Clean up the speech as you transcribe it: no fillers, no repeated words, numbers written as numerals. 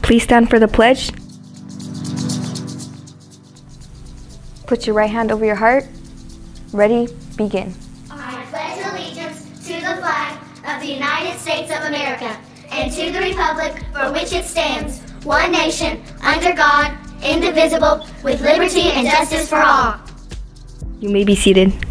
Please stand for the pledge. Put your right hand over your heart. Ready, begin. I pledge allegiance to the flag of the United States of America and to the republic for which it stands, one nation, under God, indivisible, with liberty and justice for all. You may be seated.